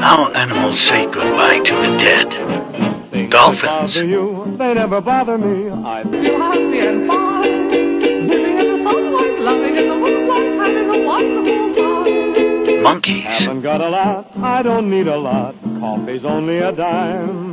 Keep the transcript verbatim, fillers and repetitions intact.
How animals say goodbye to the dead. Things Dolphins. That bother you, they never bother me. I feel happy and fine, living in the sunlight, loving in the moonlight, having a wonderful time. Monkeys. haven't got a lot, I don't need a lot. Coffee's only a dime.